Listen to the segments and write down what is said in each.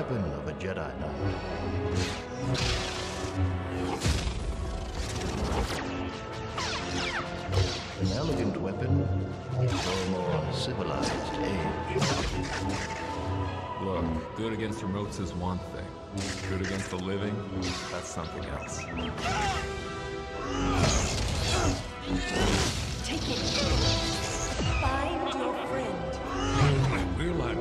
weapon of a Jedi Knight. An elegant weapon for a more civilized age. Look, good against remotes is one thing. Good against the living, that's something else. Take it. Find your friend. We're live.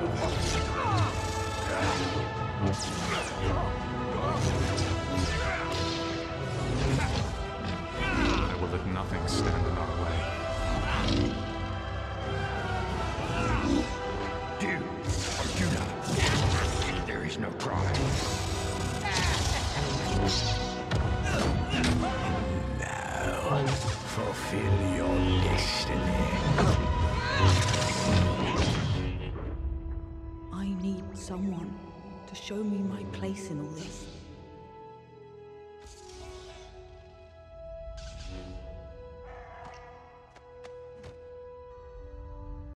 I will let nothing stand in our way. Do or do not. There is no crime. Now, fulfill your destiny. I need someone to show me my place in all this.